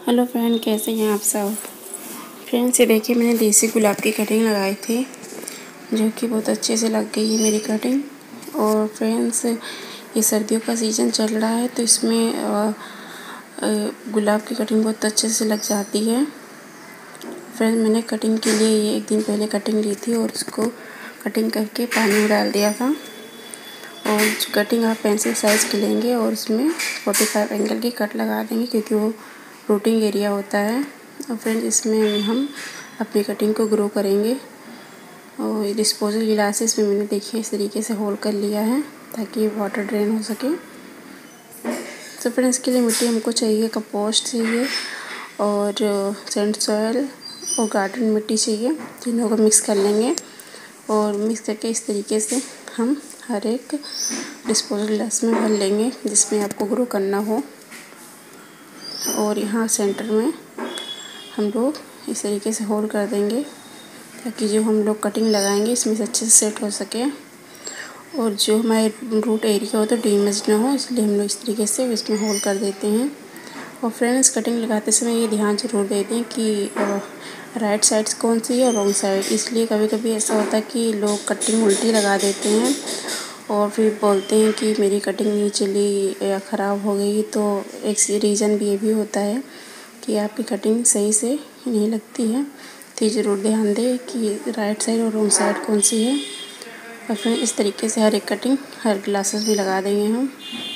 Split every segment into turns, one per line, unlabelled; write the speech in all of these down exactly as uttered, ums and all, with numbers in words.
Hello friend, कैसे हैं आप सब। फ्रेंड्स, ये देखिए मैंने देसी गुलाब की कटिंग लगाई थी जो कि बहुत अच्छे से लग गई है मेरी कटिंग। और फ्रेंड्स, ये सर्दियों का सीज़न चल रहा है तो इसमें गुलाब की कटिंग बहुत अच्छे से लग जाती है। फ्रेंड्स, मैंने कटिंग के लिए ये एक दिन पहले कटिंग ली थी और उसको कटिंग करके पानी में डाल दिया था। और जो कटिंग आप पेंसिल साइज़ की लेंगे और उसमें फोर्टी फाइव एंगल की कट लगा देंगे क्योंकि वो रूटिंग एरिया होता है। और फ्रेंड्स, इसमें हम अपनी कटिंग को ग्रो करेंगे। और डिस्पोजल गिलासेस में मैंने देखिए इस तरीके से होल कर लिया है ताकि वाटर ड्रेन हो सके। तो फ्रेंड्स, इसके लिए मिट्टी हमको चाहिए, कंपोस्ट चाहिए और सैंड सॉइल और गार्डन मिट्टी चाहिए। तीनों को मिक्स कर लेंगे और मिक्स करके इस तरीके से हम हर एक डिस्पोजल गिलास में भर लेंगे जिसमें आपको ग्रो करना हो। और यहाँ सेंटर में हम लोग इस तरीके से होल कर देंगे ताकि जो हम लोग कटिंग लगाएंगे इसमें से अच्छे से सेट हो सके और जो हमारे रूट एरिया हो तो डैमेज ना हो, इसलिए हम लोग इस तरीके से इसमें होल कर देते हैं। और फ्रेंड्स, कटिंग लगाते समय ये ध्यान जरूर देते हैं कि राइट साइड्स कौन सी है और रॉन्ग साइड, इसलिए कभी कभी ऐसा होता है कि लोग कटिंग उल्टी लगा देते हैं और फिर बोलते हैं कि मेरी कटिंग नहीं चली या ख़राब हो गई। तो एक रीज़न भी ये भी होता है कि आपकी कटिंग सही से नहीं लगती है। तो ये ज़रूर ध्यान दें कि राइट साइड और रॉन्ग साइड कौन सी है। और फिर इस तरीके से हर एक कटिंग हर ग्लासेस भी लगा देंगे हम।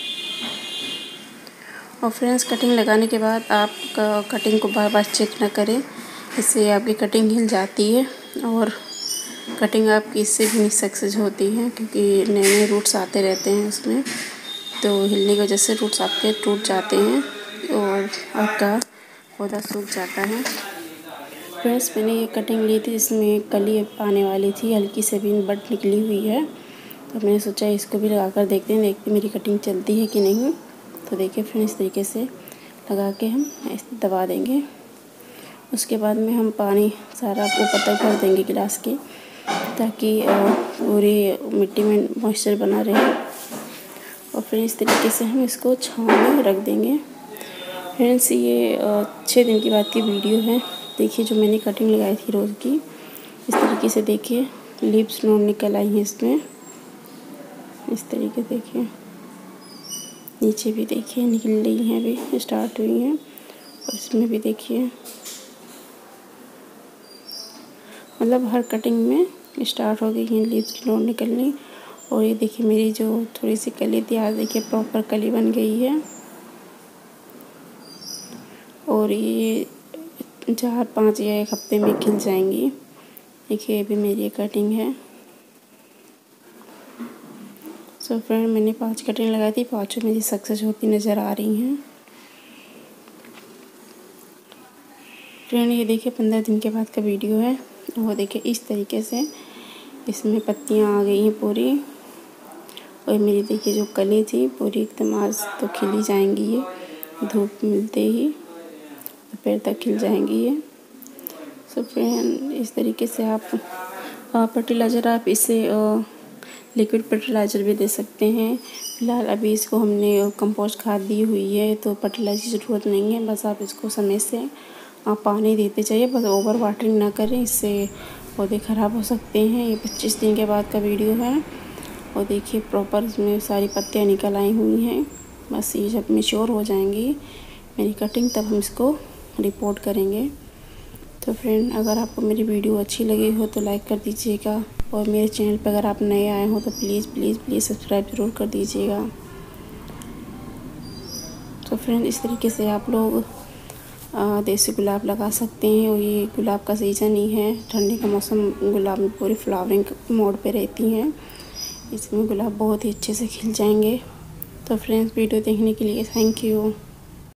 और फ्रेंड्स, कटिंग लगाने के बाद आप कटिंग को बार बार चेक ना करें, इससे आपकी कटिंग हिल जाती है और कटिंग आपकी इससे भी नहीं सक्सेस होती है क्योंकि नए नए रूट्स आते रहते हैं उसमें। तो हिलने की वजह से रूट्स आपके टूट जाते हैं और आपका पौधा सूख जाता है। फ्रेंड्स, मैंने ये कटिंग ली थी जिसमें कली आने वाली थी, हल्की से भी बट निकली हुई है। तो मैंने सोचा इसको भी लगा कर देखते हैं देखते मेरी कटिंग चलती है कि नहीं। तो देखिए फ्रेंड्स, इस तरीके से लगा के हम ऐसे दबा देंगे। उसके बाद में हम पानी सारा ऊपर तक भर देंगे गिलास के ताकि पूरी मिट्टी में मॉइस्चर बना रहे। और फिर इस तरीके से हम इसको छाँव में रख देंगे। फ्रेंड्स, ये छः दिन की बाद की वीडियो है। देखिए जो मैंने कटिंग लगाई थी रोज़ की, इस तरीके से देखिए लीव्स नोट निकल आई हैं इसमें। इस तरीके देखिए नीचे भी देखिए निकल रही हैं, अभी स्टार्ट हुई हैं। और इसमें भी देखिए मतलब हर कटिंग में स्टार्ट हो गई हैं लीव्स की नोट निकलनी। और ये देखिए मेरी जो थोड़ी सी कली थी, आज देखिए प्रॉपर कली बन गई है। और ये चार पाँच या एक हफ्ते में खिल जाएंगी। देखिए ये भी मेरी कटिंग है। सो फ्रेंड, मैंने पांच कटिंग लगाई थी, पाँचों मेरी सक्सेस होती नज़र आ रही हैं। फ्रेंड, ये देखिए पंद्रह दिन के बाद का वीडियो है। वो देखिए इस तरीके से इसमें पत्तियां आ गई हैं पूरी। और मेरी देखिए जो कली थी पूरी एकदम आज तो खिली जाएंगी, ये धूप मिलते ही दोपहर तक खिल जाएंगी ये। सो फ्रेंड, इस तरीके से आप फर्टिलाइज़र आप इसे लिक्विड फर्टिलाइज़र भी दे सकते हैं। फिलहाल अभी इसको हमने कंपोस्ट खाद दी हुई है तो फर्टिलाइज़र की ज़रूरत नहीं है। बस आप इसको समय से आप पानी देते चाहिए, बस ओवर वाटरिंग ना करें, इससे पौधे ख़राब हो सकते हैं। ये पच्चीस दिन के बाद का वीडियो है। और देखिए प्रॉपर इसमें सारी पत्तियां निकल आई हुई हैं। बस ये जब मैच्योर हो जाएंगी मेरी कटिंग तब हम इसको रिपोर्ट करेंगे। तो फ्रेंड, अगर आपको मेरी वीडियो अच्छी लगी हो तो लाइक कर दीजिएगा। और मेरे चैनल पर अगर आप नए आए हो तो प्लीज़ प्लीज़ प्लीज़ सब्सक्राइब ज़रूर कर दीजिएगा। तो फ्रेंड, इस तरीके से आप लोग देसी गुलाब लगा सकते हैं। और ये गुलाब का सीज़न ही है, ठंडी का मौसम, गुलाब में पूरी फ्लावरिंग मोड पे रहती हैं। इसमें गुलाब बहुत ही अच्छे से खिल जाएंगे। तो फ्रेंड्स, वीडियो देखने के लिए थैंक यू।